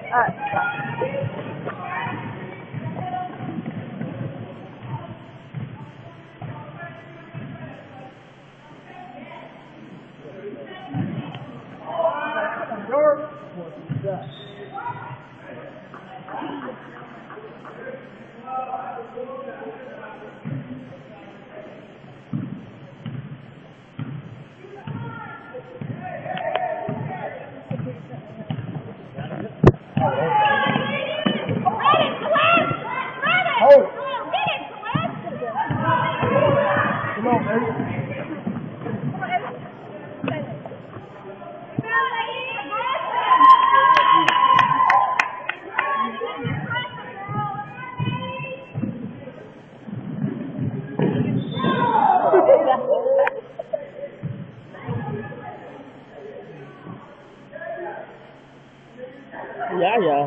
Yeah.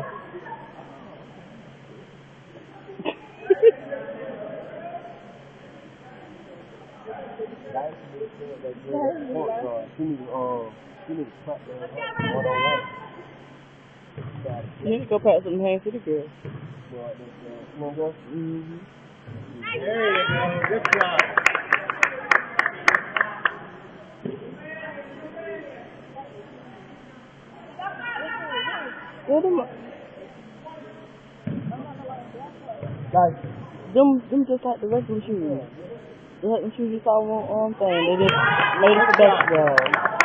She needs to practice one-on-one. You need to go pass some hands to the girl. Mm-hmm. There you go. Good job. Guys, them just like the regular shoes. Just like the shoes you saw on thing. They just made it for basketball.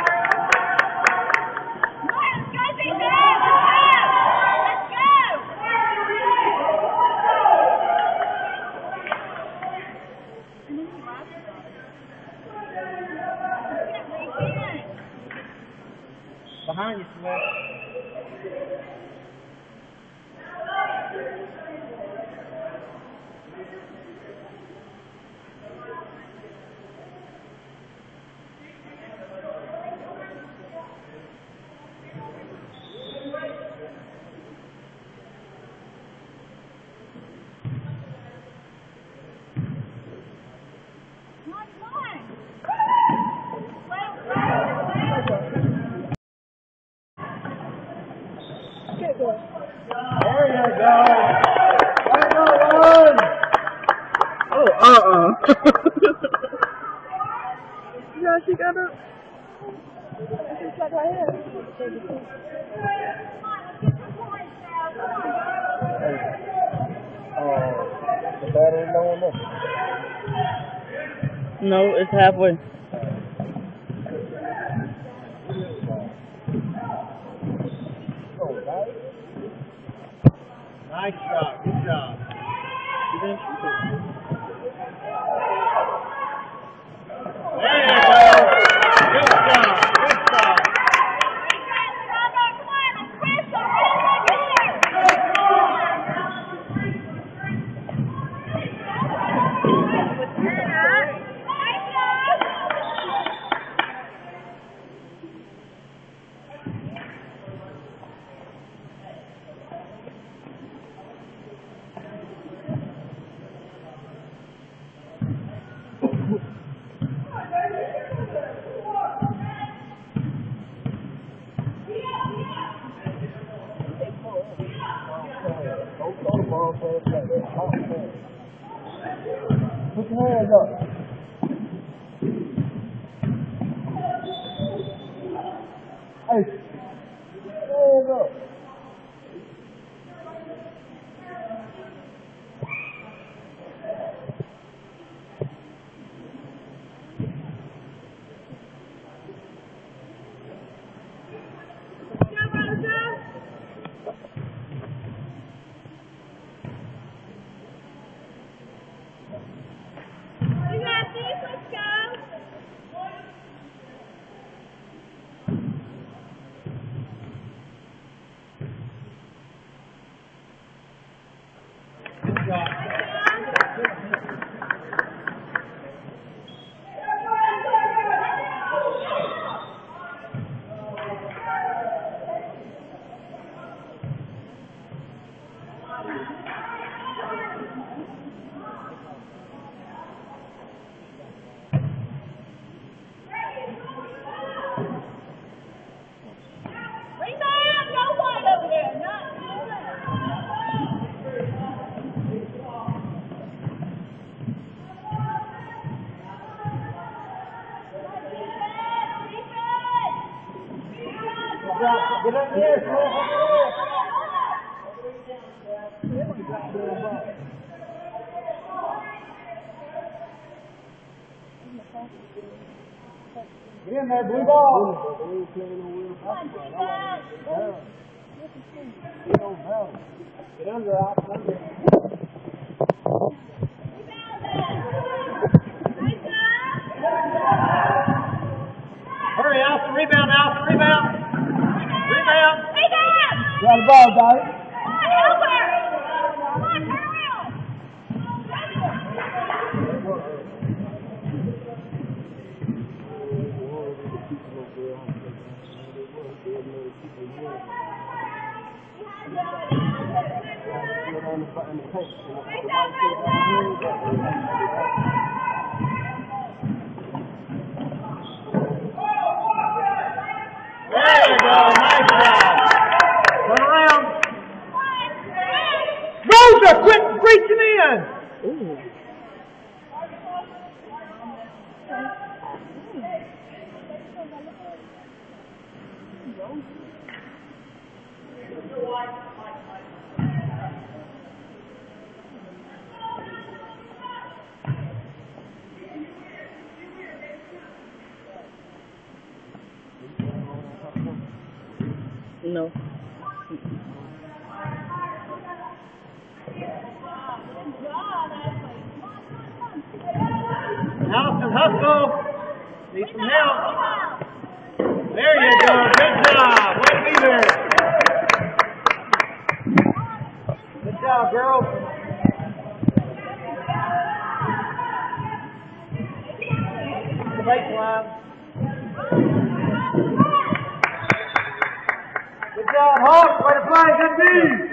Behind you, Smith. There you go. Run. Oh, yeah, she got up. She shot her head. The battery no one there. No, it's halfway. Nice job. Good job. There you go. Good job. Good job. Put your hands up. Hey, hands up. Get in there, blue ball. Get under, Al. Hurry, Al. Rebound, Al. Rebound. Rebound. Got the ball, Dolly. There you go. Nice job. Turn around. Rosa, quit reaching in. Ooh. No. Allison, hustle. Need some help. There you go. Good job. Way to be there. Good job, girls. The baseline. Good job, Hawks. Way to play. Good D.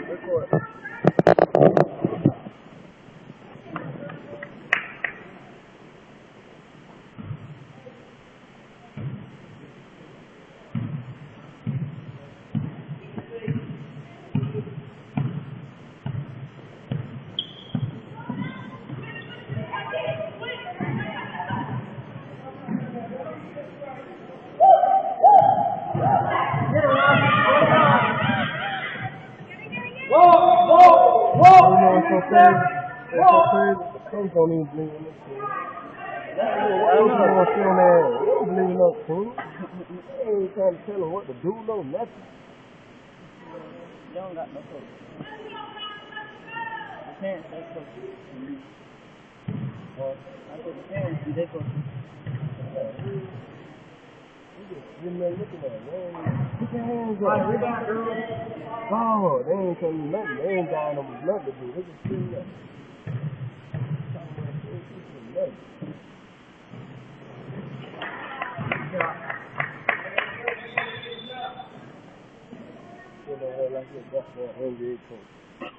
Coach don't even believe in this team. Coach don't want to sit on there. They don't believe in us, team. They ain't trying to tell them what to do, no nothing. You don't got no coach. The parents, they coach. I said the parents, they coach. We just sitting there looking at it, man. Put your hands up. Rebound, girls. Oh, they ain't telling you nothing. They ain't got them nothing to do. They just sitting there. Like this, that's what NBA coach.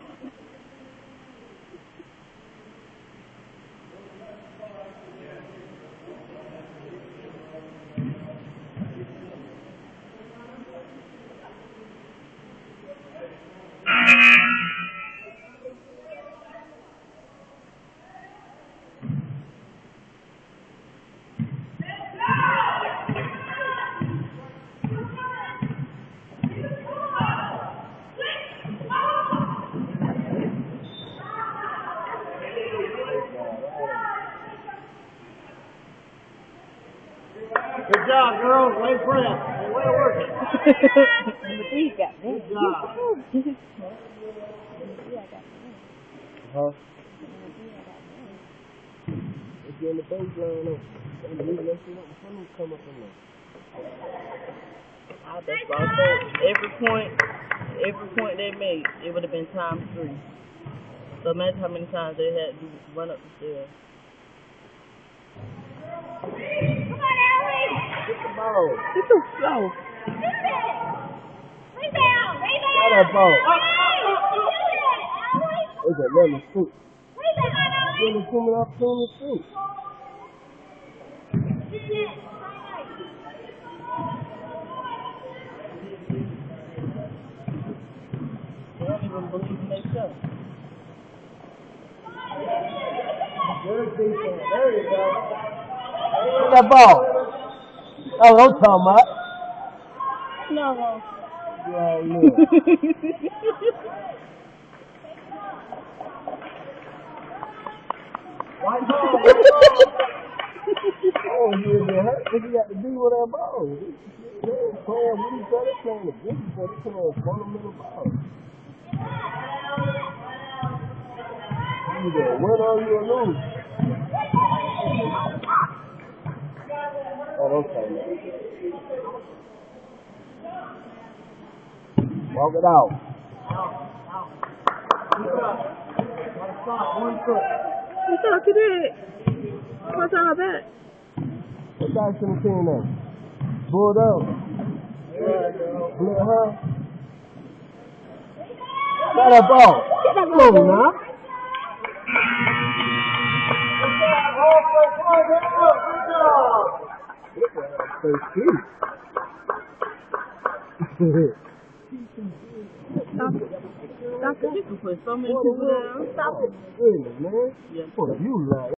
Good job, girls. Way to press. Way to work it. He got that. Good job. Huh? Let's get in the baseline up. And leave that shit up before them come up in there. That's why I said every point they made, it would have been times 3. So imagine how many times they had to run up the stairs. Get the ball. You're so slow. Got that ball. It's a lemon fruit. Give him coming up to the fruit. They don't even believe in themselves. Good defense. There you go. Get that ball. That's what I'm talking about. No. Yeah, look. White ball. Oh, yeah, man. What you got to do with that ball? They ain't playing with each other, playing against each other, playing fundamental ball. Either win or you lose. Oh, don't say that. Walk it out. Gotta stop, 1 foot. You thought you did. What's all that? What guy should have seen that? Pulled up. Split her. Got that ball. Get that ball now. First shoot. Stop it. Stop it. You can put so many people down. Stop it. Goodness, man. Yeah. What you like?